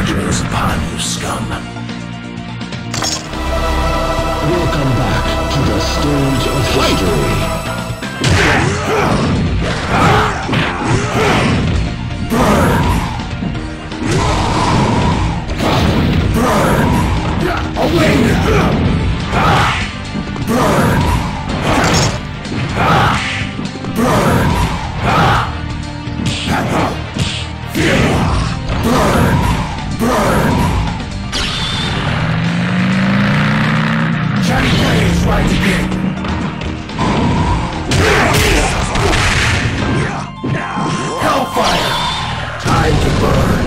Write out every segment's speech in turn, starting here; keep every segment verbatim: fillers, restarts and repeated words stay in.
judgment is upon you, scum. Welcome back to the stage of history. Burn! Burn! Away with you! Burn! Burn! Fury! Burn! Burn! Johnny Blaze right again! Hellfire! Time to burn!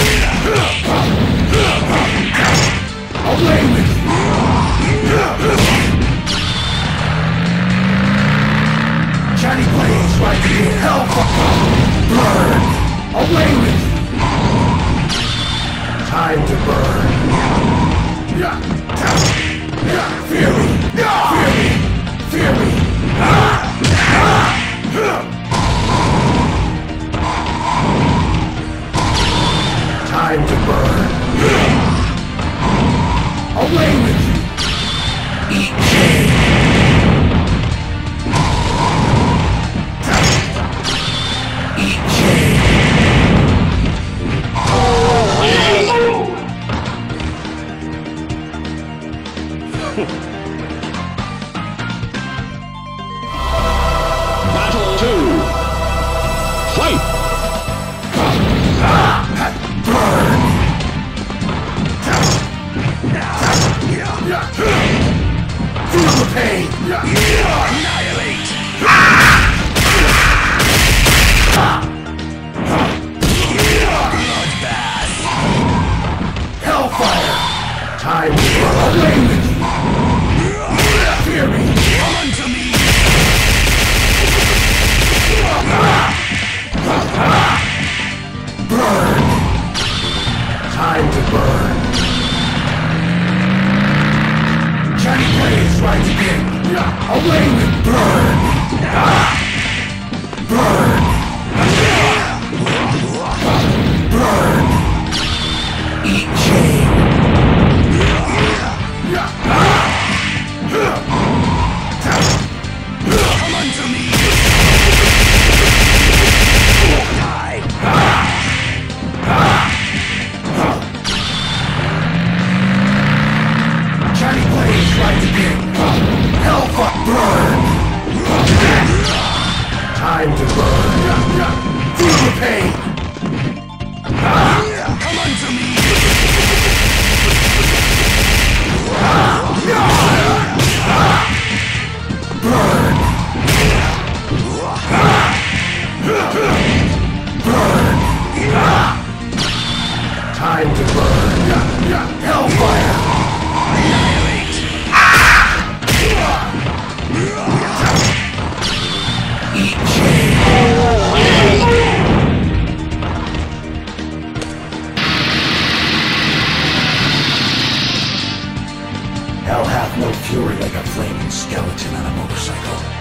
Away with you! Johnny Blaze right here! Hellfire! Burn! Away with you! Time to burn! Fury! Fury! Fury! Time to burn! Away with you! Eat shame! Eat shame! Battle two. Fight! Burn! Feel the pain! Annihilate! Bloodbath! Hellfire! Time to burn away with you! Fear me! Come unto me! Burn! Time to burn! Johnny Blaze right again! Away with burn! Burn! Burn! Eat shame! Come unto me! Die! Johnny Blaze right again! Hellfire! Burn! Time to burn! Feel the pain! Come unto me! Burn! Burn! Time to burn! Hellfire! Annihilate! Eat shame! Hell hath no fury like a flaming skeleton on a motorcycle.